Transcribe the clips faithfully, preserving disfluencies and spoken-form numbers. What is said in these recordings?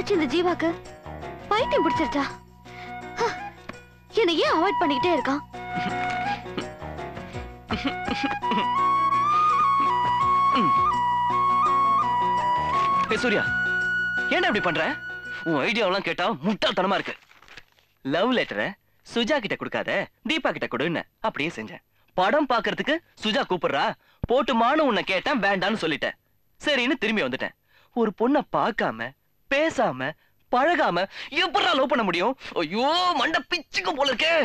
ஆச்சு இந்த ஜீவாக்கு? பைத்தியம் பிடிச்சிருச்சா? என்ன ஏன் அவாய்ட் பண்ணிக்கிட்டே இருக்கான்? சூர்யா, ஏன்டா இப்படி பண்ற? உன் ஐடியாவெல்லாம் கேட்டா முட்டாள்தனமா இருக்கு. லவ் லெட்டரை சுஜா கிட்ட கொடுக்காத, தீபா கிட்ட கொடுன்னு அப்படியே செஞ்சேன். படம் பாக்குறதுக்கு சுஜா கூப்பிடுறா, போட்டுமான்னு உன்னை கேட்டேன், வேண்டான்னு சொல்லிட்டேன். சரின்னு திரும்பி வந்துட்டேன். ஒரு பொண்ணை பார்க்காம பேசாம பழகாம எப்படா லவ் பண்ண முடியும்? ஐயோ, மண்டை பிச்சுக்கும் போல இருக்கே.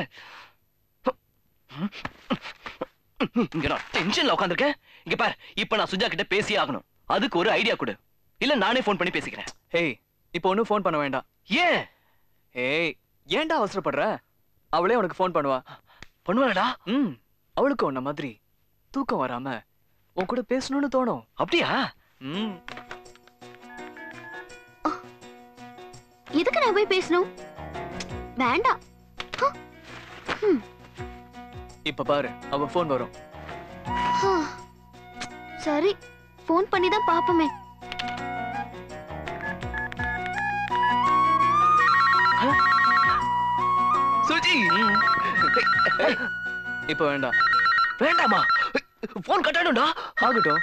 இங்க நான் டென்ஷன்ல உட்காந்துருக்கேன். இங்க பாரு, இப்ப நான் சுஜா கிட்ட பேசி ஆகணும். அதுக்கு ஒரு ஐடியா கொடு, இல்ல நானே போன் பண்ணி பேசிக்கிறேன். ஹேய், இப்போ ஒன்னும் போன் பண்ண வேண்டாம். ஏன்? ஏய், ஏன்டா அவசரப்படுற? அவளே உனக்கு போன் பண்ணுவா. பண்ணுவாடா? ம், அவளுக்கு உன்ன மாதிரி தூக்கம் வராம உன் கூட பேசணும்னு தோணும். அப்படியா? ம். எதுக்கு நான் போய் பேசணும்? வேண்டாம். இப்ப பாரு, அவ போன் வரும். சரி, போன் பண்ணி தான் பாப்போமே. சுஜி, இப்ப வேண்டாம். வேண்டாமா? போன் கட்டாடும்டா. ஆகட்டும்.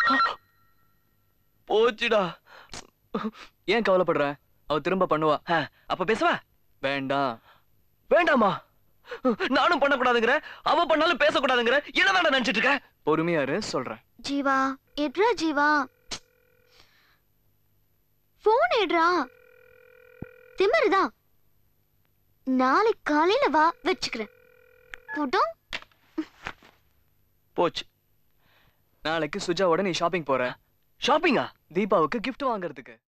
போச்சுடா. ஏன் கவலைப்படுற? அவ திரும்ப பண்ணுவா. அப்ப பேசுவா? வேண்டாம். வேண்டாமா? நானும் பண்ணக்கூடாதுங்கிற, அவ பண்ணாலும் பேசக்கூடாதுங்கிற, என்னதான் நினைச்சிட்டு இருக்க? பொறுமையா இரு, சொல்றேன். ஜீவா, எட்ரா ஜீவா, போன் எட்ரா. திமிருதா? நாளைக்கு காலையில வா, வச்சுக்கிறேன். போட்டோம். போச்சு. நாளைக்கு சுஜாவோட நீ ஷாப்பிங் போற. ஷாப்பிங்கா? தீபாவுக்கு கிஃப்ட் வாங்குறதுக்கு.